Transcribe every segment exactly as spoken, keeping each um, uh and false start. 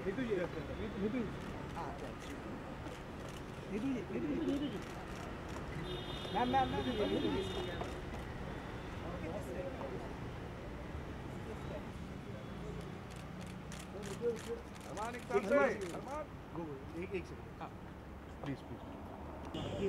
नीतू जी, नीतू जी, हाँ, Neetu ji, Neetu ji, Neetu ji, ma'am, ma'am, ma'am, Neetu ji, Armaan एक साथ से, अरमान, गो गो, एक एक सेकंड, हाँ, please please,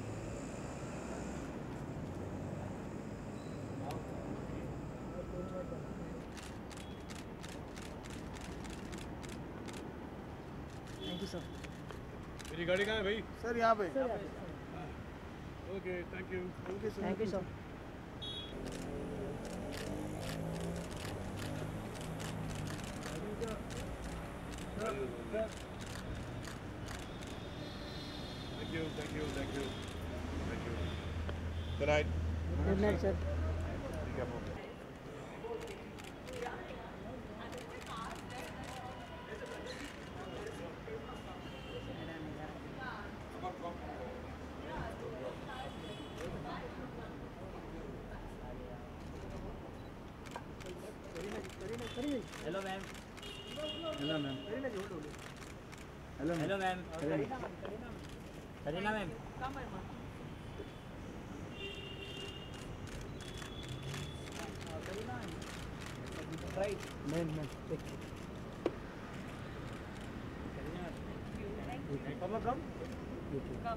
thank you sir. मेरी गाड़ी कहाँ है भाई? सर यहाँ पे। Okay, thank you. Thank you sir. Thank you sir. Thank you, thank you, thank you, thank you. Good night. Good night sir. Be careful. Hello ma'am. Hello ma'am. Hello hello ma'am. Kareena ma'am. Right. Ma'am ma'am. Come come. Come.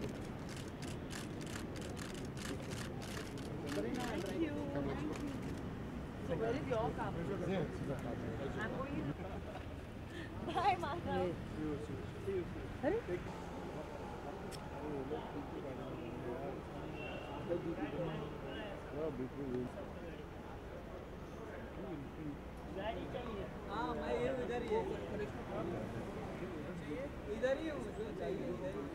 Thank you. So where is your car? I'm going. Bye, Mata. Hurry. हाँ मैं ये इधर ही है इधर ही हूँ जो चाहिए इधर ही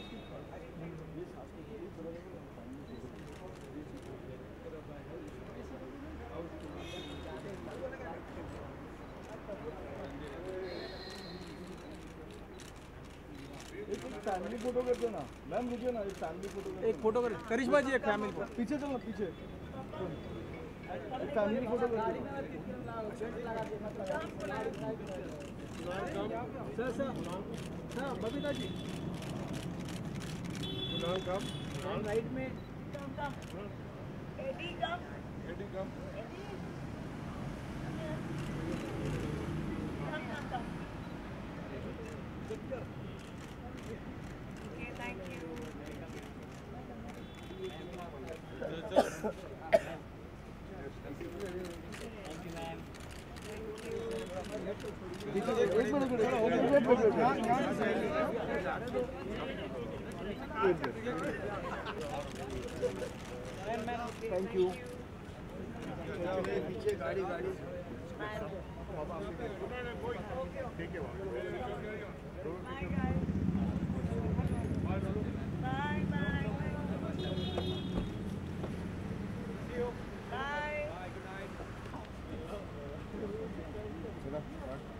एक फैमिली फोटो कर दो ना मैम, रुकिए ना, एक फैमिली फोटो कर, एक फोटो कर करिश्मा जी, एक फैमिली फोटो पीछे चलो पीछे, एक फैमिली फोटो कर दो। Sir sir sir Babita ji Kunal, come. Right में Come come. Eddie come. Eddie, come. Eddie. Come come come. Okay, thank you. Thank you, ma'am. एक मिनट खड़ा हो गया, वेट वेट यहाँ यहाँ थैंक यू। पीछे गाड़ी गाड़ी ठीक है, Bye guys. Bye bye. See you. Bye. Bye, good night. चला